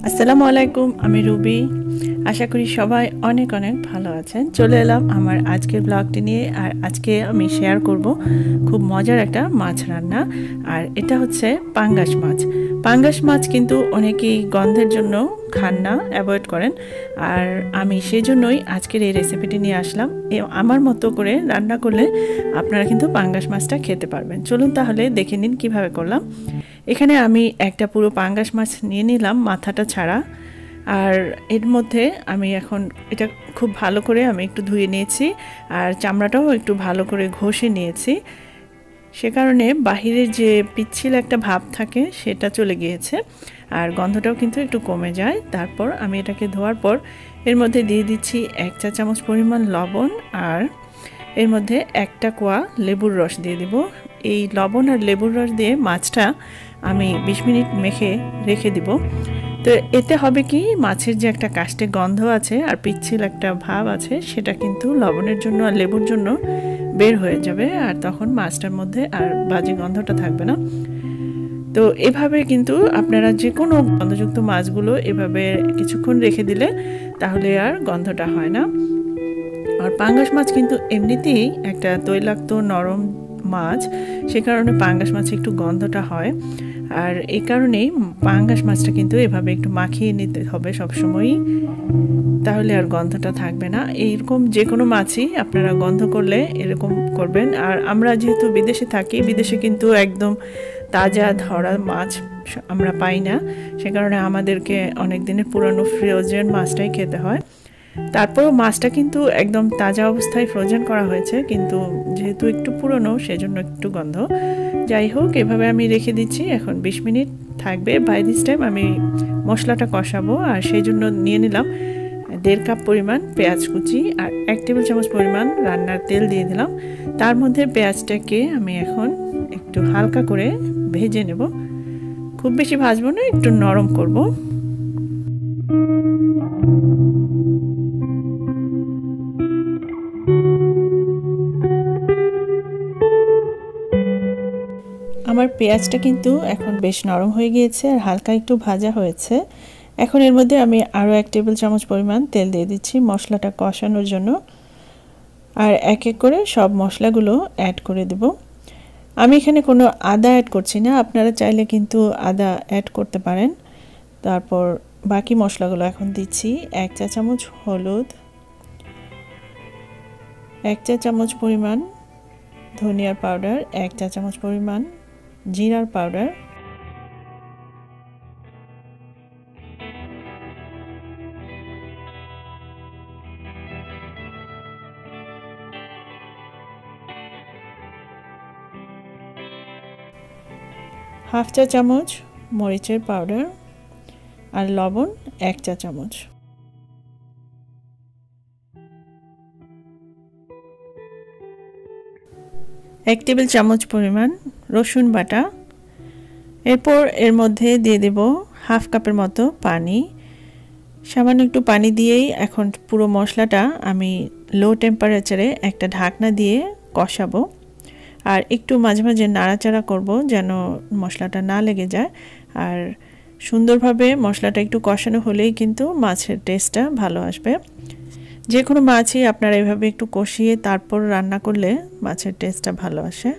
আসসালামু আলাইকুম, আমি রুবি। আশা করি সবাই অনেক অনেক ভালো আছেন। চলে এলাম আমার আজকের ব্লগটি নিয়ে। আর আজকে আমি শেয়ার করব খুব মজার একটা মাছ রান্না। আর এটা হচ্ছে পাঙ্গাস মাছ। পাঙ্গাস মাছ কিন্তু অনেকেই গন্ধের জন্য খান না, অ্যাভয়েড করেন। আর আমি সেই জন্যই আজকের এই রেসিপিটি নিয়ে আসলাম। আমার মতো করে রান্না করলে আপনারা কিন্তু পাঙ্গাস মাছটা খেতে পারবেন। চলুন তাহলে দেখে নিন কীভাবে করলাম। এখানে আমি একটা পুরো পাঙ্গাস মাছ নিয়ে নিলাম, মাথাটা ছাড়া। আর এর মধ্যে আমি এখন এটা খুব ভালো করে আমি একটু ধুয়ে নিয়েছি, আর চামড়াটাও একটু ভালো করে ঘষে নিয়েছি। সে কারণে বাহিরের যে পিচ্ছিল একটা ভাব থাকে সেটা চলে গিয়েছে, আর গন্ধটাও কিন্তু একটু কমে যায়। তারপর আমি এটাকে ধোয়ার পর এর মধ্যে দিয়ে দিচ্ছি 1 চা চামচ পরিমাণ লবণ, আর এর মধ্যে একটা কোয়া লেবুর রস দিয়ে দিব। এই লবণ আর লেবুর রস দিয়ে মাছটা আমি 20 মিনিট মেখে রেখে দিব। তো এতে হবে কি, মাছের যে একটা কাস্টে গন্ধ আছে আর পিচ্ছিল একটা ভাব আছে, সেটা কিন্তু লবণের জন্য আর লেবুর জন্য বের হয়ে যাবে, আর তখন মাছটার মধ্যে আর বাজে গন্ধটা থাকবে না। তো এভাবে কিন্তু আপনারা যে কোনো গন্ধযুক্ত মাছগুলো এভাবে কিছুক্ষণ রেখে দিলে তাহলে আর গন্ধটা হয় না। আর পাঙ্গাস মাছ কিন্তু এমনিতেই একটা তৈলাক্ত নরম মাছ, সে কারণে পাঙ্গাস মাছে একটু গন্ধটা হয়। আর এই কারণেই পাঙ্গাস মাছটা কিন্তু এভাবে একটু মাখিয়ে নিতে হবে সবসময়ই, তাহলে আর গন্ধটা থাকবে না। এইরকম যে কোনো মাছই আপনারা গন্ধ করলে এরকম করবেন। আর আমরা যেহেতু বিদেশে থাকি, বিদেশে কিন্তু একদম তাজা ধরা মাছ আমরা পাই না, সে কারণে আমাদেরকে অনেক দিনের পুরনো ফ্রোজেন মাছটাই খেতে হয়। তারপরও মাছটা কিন্তু একদম তাজা অবস্থায় ফ্রোজেন করা হয়েছে, কিন্তু যেহেতু একটু পুরনো সেজন্য একটু গন্ধ। যাই হোক, এভাবে আমি রেখে দিচ্ছি। এখন 20 মিনিট থাকবে। বাই দিস টাইম আমি মশলাটা কষাবো, আর সেই জন্য নিয়ে নিলাম 1.5 কাপ পরিমাণ পেঁয়াজ কুচি, আর 1 টেবিল চামচ পরিমাণ রান্নার তেল দিয়ে দিলাম। তার মধ্যে পেঁয়াজটাকে আমি এখন একটু হালকা করে ভেজে নেব। খুব বেশি ভাজবো না, একটু নরম করব। আমার পেঁয়াজটা কিন্তু এখন বেশ নরম হয়ে গিয়েছে আর হালকা একটু ভাজা হয়েছে। এখন এর মধ্যে আমি আরও 1 টেবিল চামচ পরিমাণ তেল দিয়ে দিচ্ছি মশলাটা কষানোর জন্য, আর এক এক করে সব মশলাগুলো অ্যাড করে দেব। আমি এখানে কোনো আদা অ্যাড করছি না, আপনারা চাইলে কিন্তু আদা অ্যাড করতে পারেন। তারপর বাকি মশলাগুলো এখন দিচ্ছি। 1 চা চামচ হলুদ, 1 চা চামচ পরিমাণ ধনিয়ার পাউডার, 1 চা চামচ পরিমাণ জিরার পাউডার, হাফ চা চামচ মরিচের পাউডার, আর লবণ 1 চা চামচ। 1 টেবিল চামচ পরিমাণ রসুন বাটা। এরপর এর মধ্যে দিয়ে দেব হাফ কাপের মতো পানি। সামান্য একটু পানি দিয়েই এখন পুরো মশলাটা আমি লো টেম্পারেচারে একটা ঢাকনা দিয়ে কষাবো, আর একটু মাঝে মাঝে নাড়াচাড়া করব যেন মশলাটা না লেগে যায়। আর সুন্দরভাবে মশলাটা একটু কষানো হলেই কিন্তু মাছের টেস্টটা ভালো আসবে। যে কোনো মাছই আপনারা এভাবে একটু কষিয়ে তারপর রান্না করলে মাছের টেস্টটা ভালো আসে।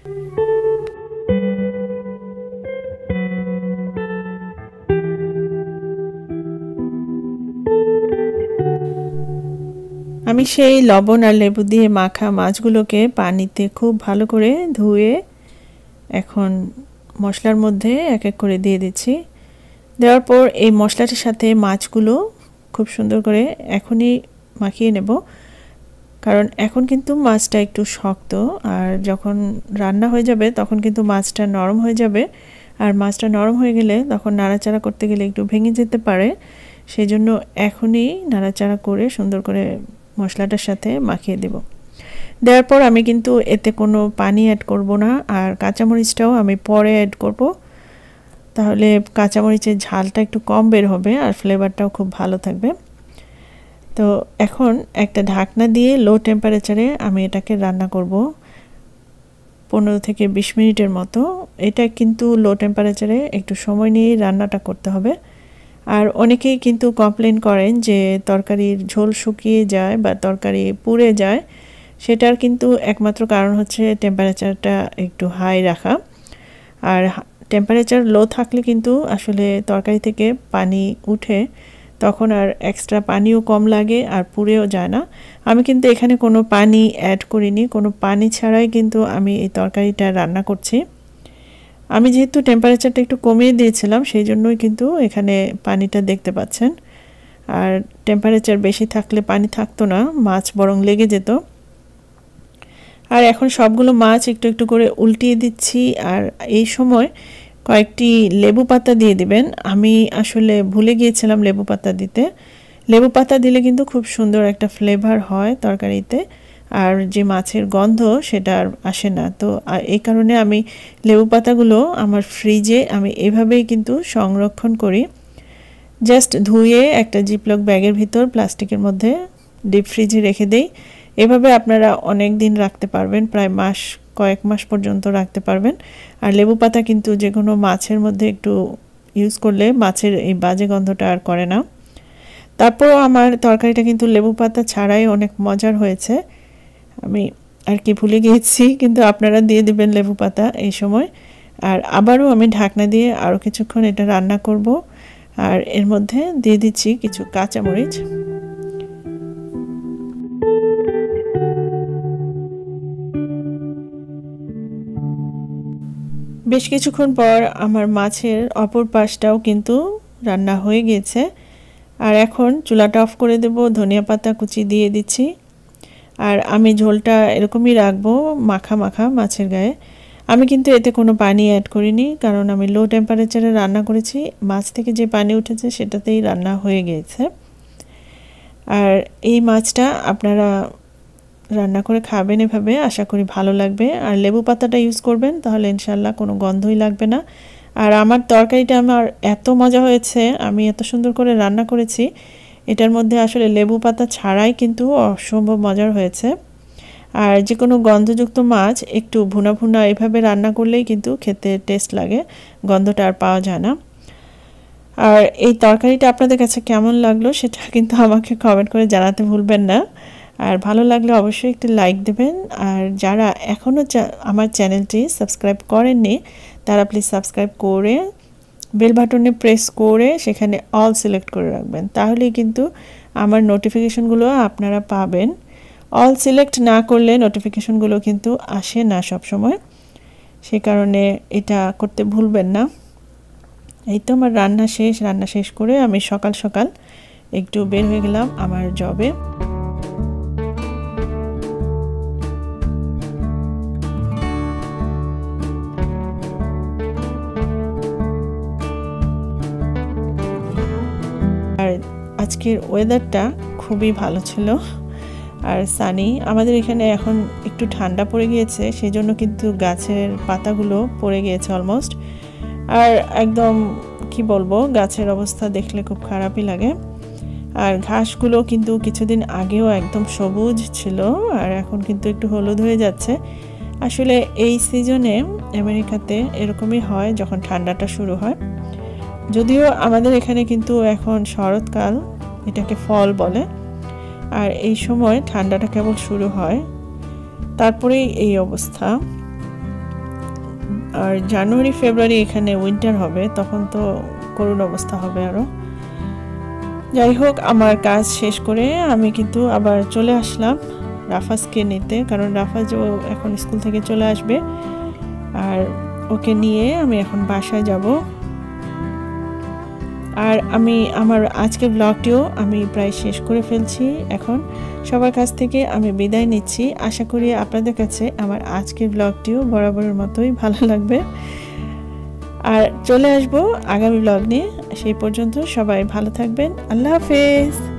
আমি সেই লবণ আর লেবু দিয়ে মাখা মাছগুলোকে পানিতে খুব ভালো করে ধুয়ে এখন মশলার মধ্যে এক এক করে দিয়ে দিচ্ছি। দেওয়ার পর এই মশলাটার সাথে মাছগুলো খুব সুন্দর করে এখনই মাখিয়ে নেব, কারণ এখন কিন্তু মাছটা একটু শক্ত, আর যখন রান্না হয়ে যাবে তখন কিন্তু মাছটা নরম হয়ে যাবে। আর মাছটা নরম হয়ে গেলে তখন নাড়াচাড়া করতে গেলে একটু ভেঙে যেতে পারে, সেই জন্য এখনই নাড়াচাড়া করে সুন্দর করে মশলাটার সাথে মাখিয়ে দেব। দেওয়ার পর আমি কিন্তু এতে কোনো পানি অ্যাড করব না, আর কাঁচামরিচটাও আমি পরে অ্যাড করব, তাহলে কাঁচামরিচের ঝালটা একটু কম বের হবে আর ফ্লেভারটাও খুব ভালো থাকবে। তো এখন একটা ঢাকনা দিয়ে লো টেম্পারেচারে আমি এটাকে রান্না করব 15 থেকে 20 মিনিটের মতো। এটা কিন্তু লো টেম্পারেচারে একটু সময় নিয়ে রান্নাটা করতে হবে। আর অনেকেই কিন্তু কমপ্লেন করেন যে তরকারির ঝোল শুকিয়ে যায় বা তরকারি পুড়ে যায়, সেটার কিন্তু একমাত্র কারণ হচ্ছে টেম্পারেচারটা একটু হাই রাখা। আর টেম্পারেচার লো থাকলে কিন্তু আসলে তরকারি থেকে পানি উঠে, তখন আর এক্সট্রা পানিও কম লাগে আর পুড়েও যায় না। আমি কিন্তু এখানে কোনো পানি অ্যাড করিনি, কোনো পানি ছাড়াই কিন্তু আমি এই তরকারিটা রান্না করছি। আমি যেহেতু টেম্পারেচারটা একটু কমিয়ে দিয়েছিলাম, সেই জন্যই কিন্তু এখানে পানিটা দেখতে পাচ্ছেন। আর টেম্পারেচার বেশি থাকলে পানি থাকতো না, মাছ বরং লেগে যেত। আর এখন সবগুলো মাছ একটু একটু করে উল্টিয়ে দিচ্ছি। আর এই সময় কয়েকটি লেবু পাতা দিয়ে দিবেন। আমি আসলে ভুলে গিয়েছিলাম লেবু পাতা দিতে। লেবু পাতা দিলে কিন্তু খুব সুন্দর একটা ফ্লেভার হয় তরকারিতে, আর যে মাছের গন্ধ সেটা আর আসে না। তো এই কারণে আমি লেবু পাতাগুলো আমার ফ্রিজে আমি এভাবেই কিন্তু সংরক্ষণ করি। জাস্ট ধুয়ে একটা জিপলক ব্যাগের ভিতর প্লাস্টিকের মধ্যে ডিপ ফ্রিজে রেখে দেই। এভাবে আপনারা অনেক দিন রাখতে পারবেন, প্রায় কয়েক মাস পর্যন্ত রাখতে পারবেন। আর লেবু পাতা কিন্তু যে কোনো মাছের মধ্যে একটু ইউজ করলে মাছের এই বাজে গন্ধটা আর করে না। তারপরও আমার তরকারিটা কিন্তু লেবু পাতা ছাড়াই অনেক মজার হয়েছে। আমি আর কি ভুলে গিয়েছি, কিন্তু আপনারা দিয়ে দিবেন লেবু পাতা এই সময়। আর আবারও আমি ঢাকনা দিয়ে আরও কিছুক্ষণ এটা রান্না করব। আর এর মধ্যে দিয়ে দিচ্ছি কিছু কাঁচামরিচ। বেশ কিছুক্ষণ পর আমার মাছের অপর পাশটাও কিন্তু রান্না হয়ে গিয়েছে। আর এখন চুলাটা অফ করে দেব, ধনিয়া পাতা কুচি দিয়ে দিচ্ছি। আর আমি ঝোলটা এরকমই রাখবো, মাখা মাখা মাছের গায়ে। আমি কিন্তু এতে কোনো পানি অ্যাড করিনি, কারণ আমি লো টেম্পারেচারে রান্না করেছি। মাছ থেকে যে পানি উঠেছে সেটাতেই রান্না হয়ে গিয়েছে। আর এই মাছটা আপনারা রান্না করে খাবেন এভাবে, আশা করি ভালো লাগবে। আর লেবু পাতাটা ইউজ করবেন, তাহলে ইনশাল্লাহ কোনো গন্ধই লাগবে না। আর আমার তরকারিটা আমার এত মজা হয়েছে, আমি এত সুন্দর করে রান্না করেছি, এটার মধ্যে আসলে লেবু পাতা ছাড়াই কিন্তু অসম্ভব মজার হয়েছে। আর যে কোনো গন্ধযুক্ত মাছ একটু ভুনা ভুনা এভাবে রান্না করলেই কিন্তু খেতে টেস্ট লাগে, গন্ধটা আর পাওয়া যায় না। আর এই তরকারিটা আপনাদের কাছে কেমন লাগলো সেটা কিন্তু আমাকে কমেন্ট করে জানাতে ভুলবেন না। আর ভালো লাগলে অবশ্যই একটু লাইক দেবেন। আর যারা এখনও আমার চ্যানেলটি সাবস্ক্রাইব করেননি, তারা প্লিজ সাবস্ক্রাইব করে বেল বাটনে প্রেস করে সেখানে অল সিলেক্ট করে রাখবেন, তাহলেই কিন্তু আমার নোটিফিকেশনগুলো আপনারা পাবেন। অল সিলেক্ট না করলে নোটিফিকেশনগুলো কিন্তু আসে না সব সময়, সে কারণে এটা করতে ভুলবেন না। এই তো আমার রান্না শেষ করে আমি সকাল সকাল একটু বের হয়ে গেলাম আমার জবে। আর আজকের ওয়েদারটা খুবই ভালো ছিল আর সানি। আমাদের এখানে এখন একটু ঠান্ডা পড়ে গিয়েছে, সেই জন্য কিন্তু গাছের পাতাগুলো পড়ে গিয়েছে অলমোস্ট। আর একদম কি বলবো, গাছের অবস্থা দেখলে খুব খারাপই লাগে। আর ঘাসগুলো কিন্তু কিছুদিন আগেও একদম সবুজ ছিল, আর এখন কিন্তু একটু হলুদ হয়ে যাচ্ছে। আসলে এই সিজনে আমেরিকাতে এরকমই হয় যখন ঠান্ডাটা শুরু হয়। যদিও আমাদের এখানে কিন্তু এখন শরৎকাল, এটাকে ফল বলে। আর এই সময় ঠান্ডাটা কেবল শুরু হয়, তারপরেই এই অবস্থা। আর জানুয়ারি ফেব্রুয়ারি এখানে উইন্টার হবে, তখন তো করুণ অবস্থা হবে আরও। যাই হোক, আমার কাজ শেষ করে আমি কিন্তু আবার চলে আসলাম রাফাজকে নিতে, কারণ রাফাজও এখন স্কুল থেকে চলে আসবে। আর ওকে নিয়ে আমি এখন বাসায় যাব। আর আমি আমার আজকের ব্লগটিও আমি প্রায় শেষ করে ফেলছি। এখন সবার কাছ থেকে আমি বিদায় নিচ্ছি। আশা করি আপনাদের কাছে আমার আজকের ব্লগটিও বরাবরের মতোই ভালো লাগবে। আর চলে আসবো আগামী ব্লগ নিয়ে। সেই পর্যন্ত সবাই ভালো থাকবেন। আল্লাহ হাফেজ।